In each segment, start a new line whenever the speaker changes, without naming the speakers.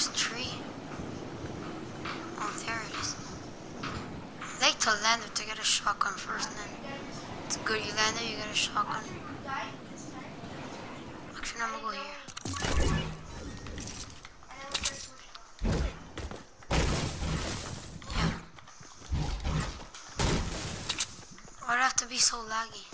first tree? Oh, there it is. I like to land it to get a shotgun first, and then it's good. You land there, you get a shotgun. Actually, I'm gonna go here. Yeah. Why'd it have to be so laggy?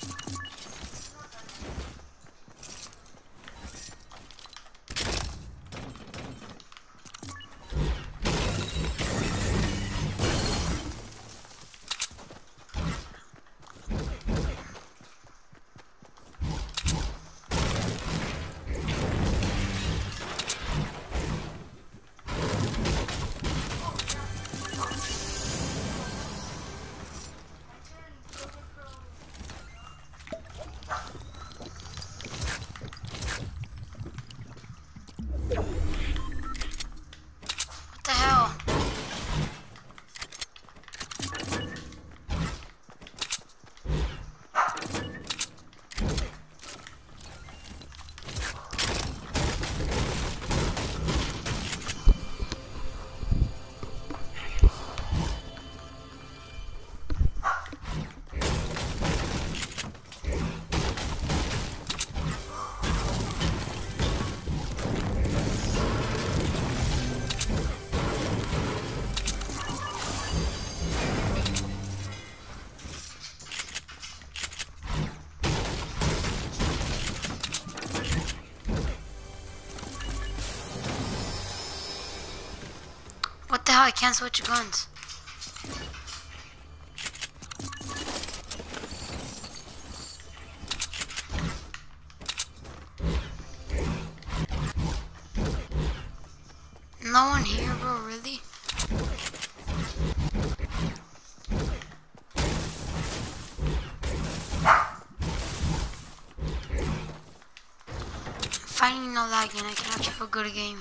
What the hell? What the hell? I can't switch guns. No one here, bro, really? Finally no lag and I can actually have a good game.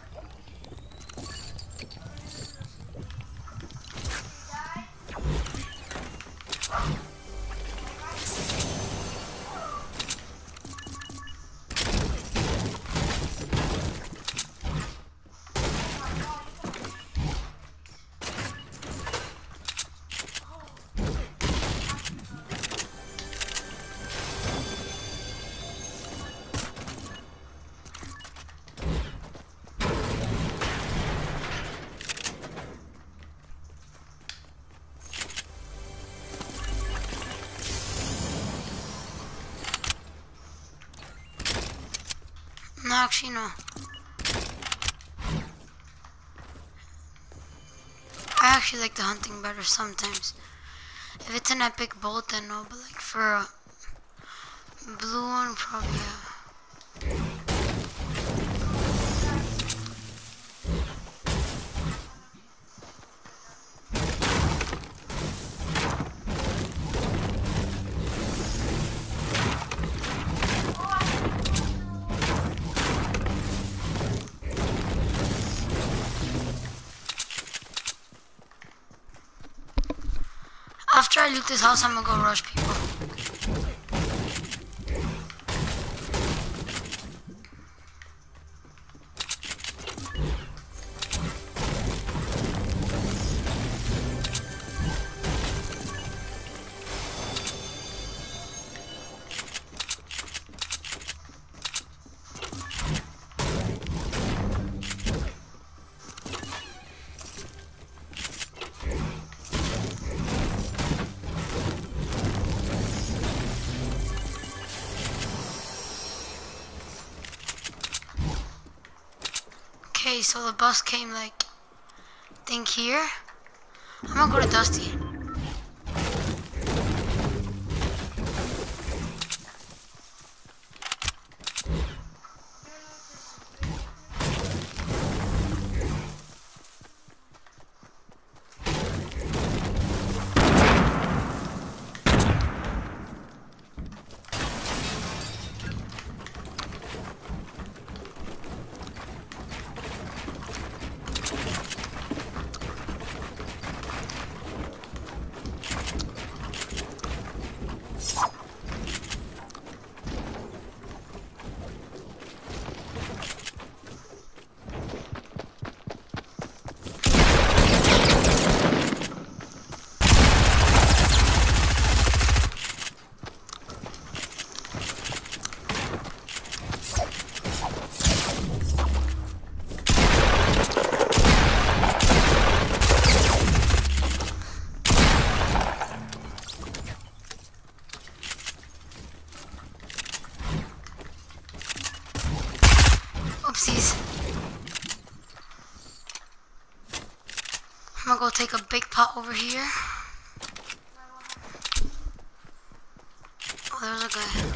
No, actually, no. I actually like the hunting better sometimes. If it's an epic bolt, then no, but like for a blue one, probably yeah. After I loot this house, I'm gonna go rush people. Okay, so the bus came like, I think here. I'm gonna go to Dusty. I'm gonna go take a big pot over here. Oh, there's a guy.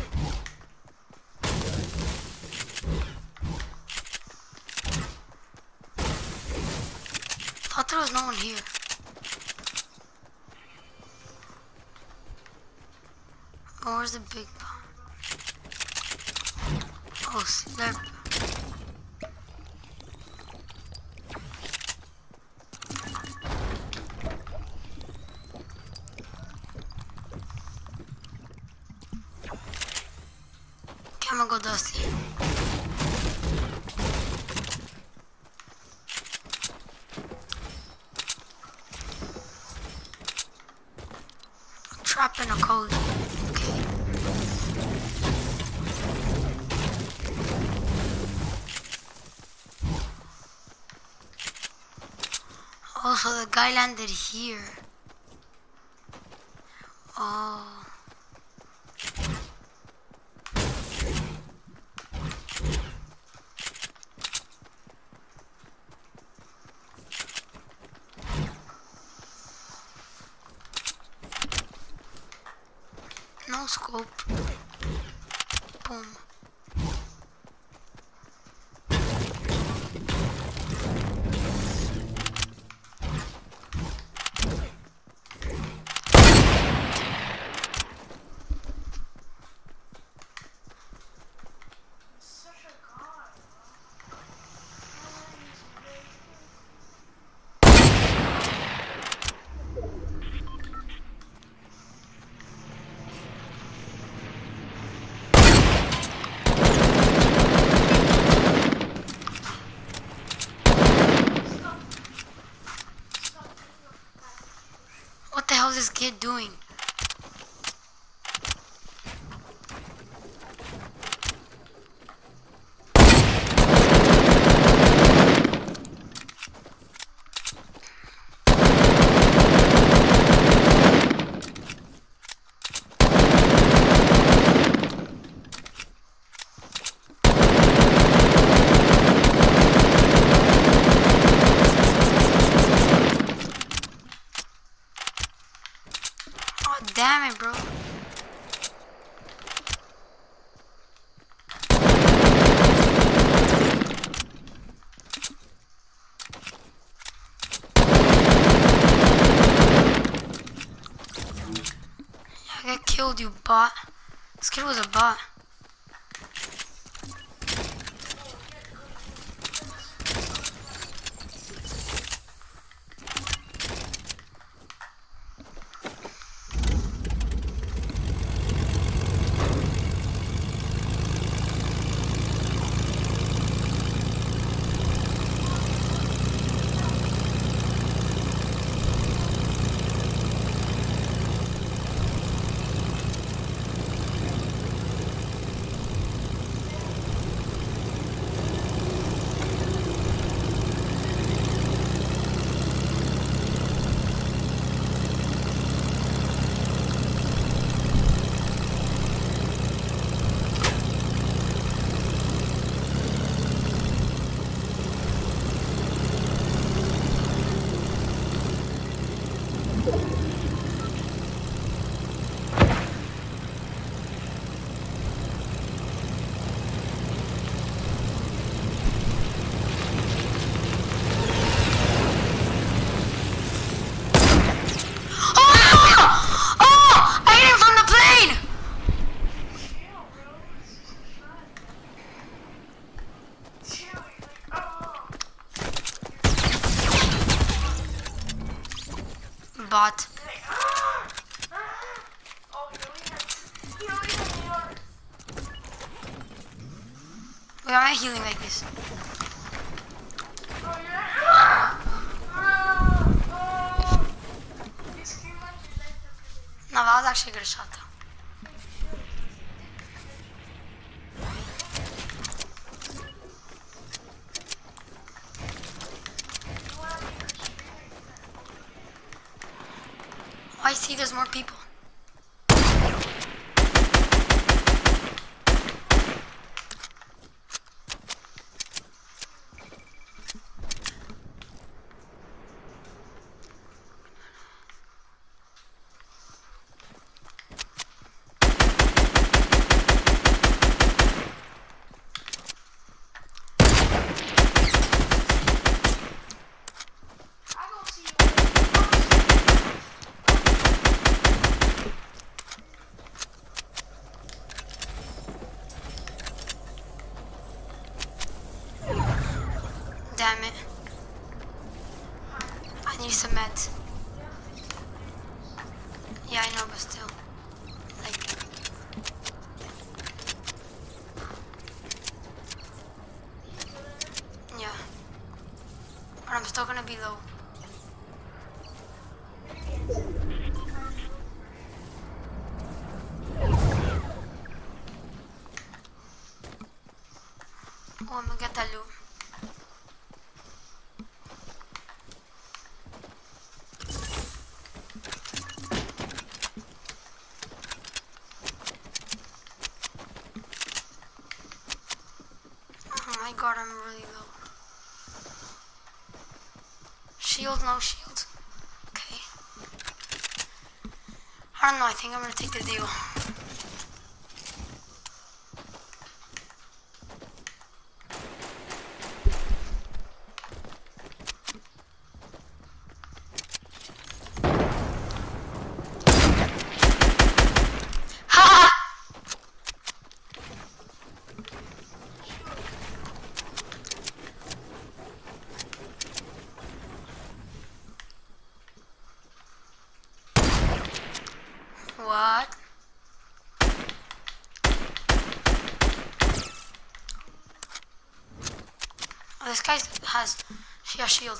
Thought there was no one here. Oh, where's the big pot? Oh, slurp. Okay, I'm gonna go dusty. Trapping a code. Okay. Also, the guy landed here. Oh. No scope. Boom. What the hell is this kid doing? Oh, damn it, bro. I got killed, you bot. This kid was a bot. Bot. Why am I healing like this? No, that was actually a good shot though. Oh, I see there's more people. Need some meds. Yeah, I know, but still. Like... Yeah. But I'm still gonna be low. Oh, I'm gonna get that loot. Oh my god, I'm really low. Shield, no shield. Okay. I don't know, I think I'm gonna take the deal. What? Oh, this guy has a shield.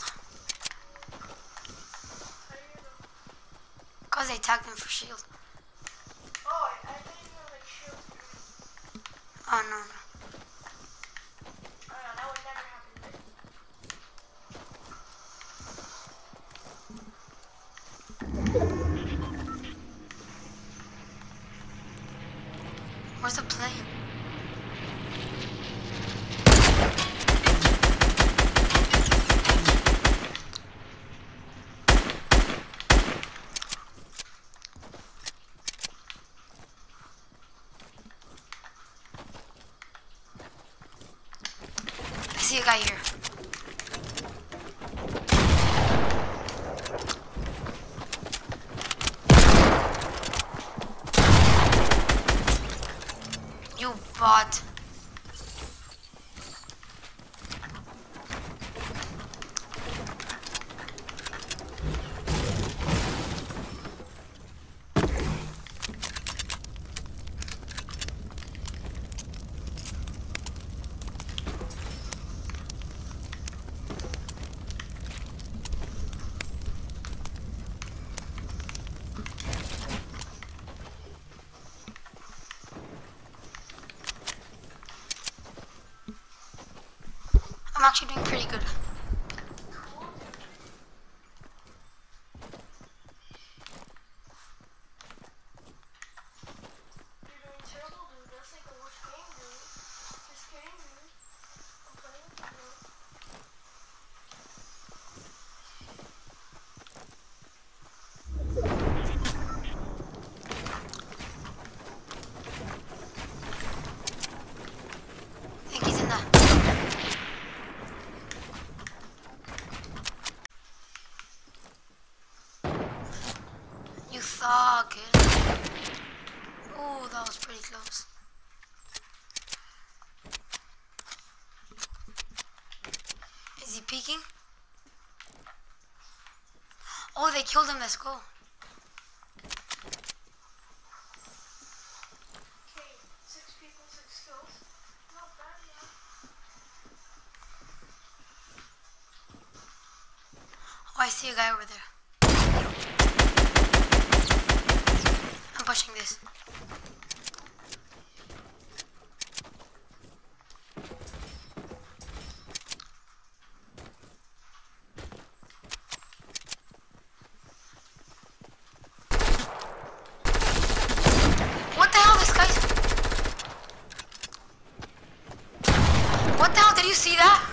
Cause they tagged him for shield.
Oh, I thought you were like shield.
Oh no, no.
Oh no, that would never happen.
Where's the plane? I see a guy here. You bot. I'm actually doing pretty good.
You're doing terrible, dude. That's like the worst game, dude. Just kidding, dude. I'm playing with you, dude.
I think he's in the... You thought, kid. Oh, that was pretty close. Is he peeking? Oh, they killed him. Let's go.
Okay, 6 people, 6 kills. Not bad, yeah.
Oh, I see a guy over there. I'm pushing this. What the hell, this guy's... What the hell, did you see that?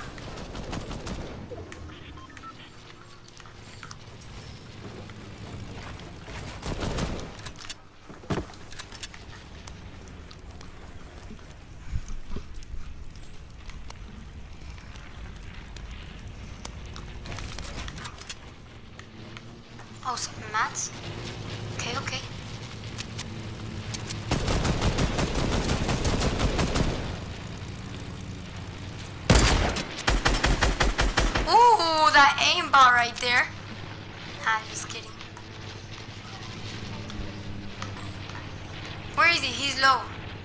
Oh, some mats? Okay, okay. Ooh, that aimbot right there. Nah, just kidding. Where is he? He's low.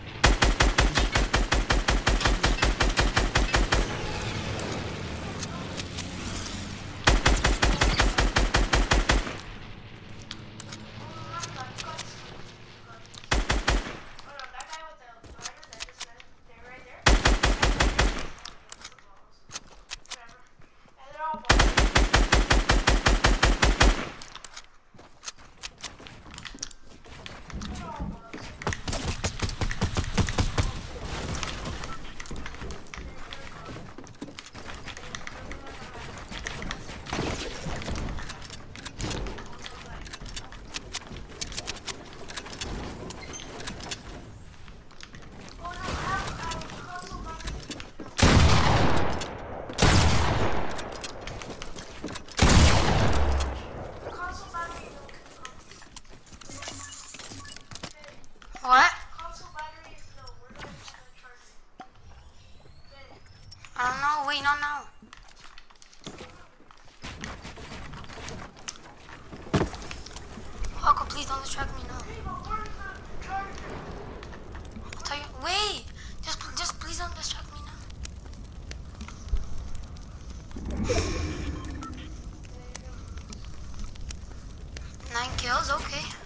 What?
Console battery is low. We're going to charge it.
I don't know. Wait, no, no. Hawko, please don't distract me now.
Hey, but where's the charger?
I'll tell you. Wait. Just please don't distract me now. 9 kills, okay.